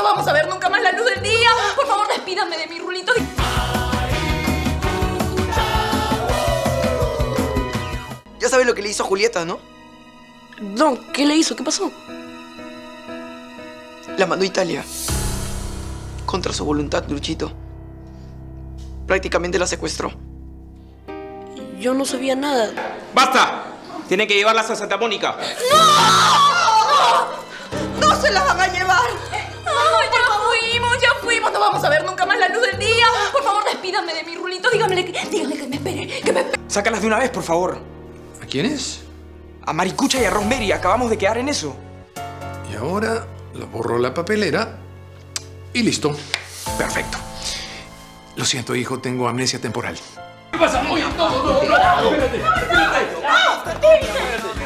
vamos a ver nunca más la luz del día. Por favor, despídanme de mi rulito. Ya sabes lo que le hizo a Julieta, ¿no? No, ¿qué le hizo? ¿Qué pasó? La mandó a Italia. Contra su voluntad, Luchito. Prácticamente la secuestró. Yo no sabía nada. ¡Basta! Tienen que llevarlas a Santa Mónica. ¡No se las van a llevar! ¡Ay, ya fuimos! No vamos a ver nunca más la luz del día. Por favor, despídanme de mi rulito. Díganle que me espere, Sácalas de una vez, por favor. ¿A quiénes? A Maricucha y a Rosemary. Acabamos de quedar en eso. Y ahora lo borro la papelera y listo. Perfecto. Lo siento, hijo, tengo amnesia temporal. ¿Qué pasa? Oye, no, espérate.